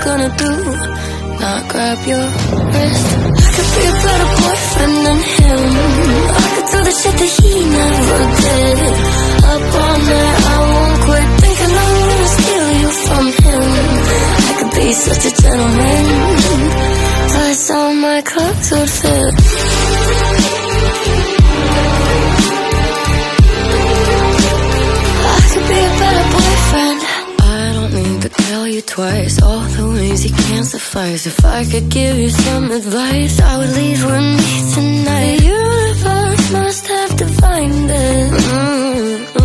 gonna do? Not grab your wrist. I could be a better boyfriend than him. I could do the shit that he never did. Up all night, I won't quit thinking I'm gonna steal you from him. I could be such a gentleman, plus all my clothes would fit. I could be a better boyfriend. I don't need to tell you twice all the ways you can't suffice. If I could give you some advice, I would leave with me tonight. The universe must have divined it.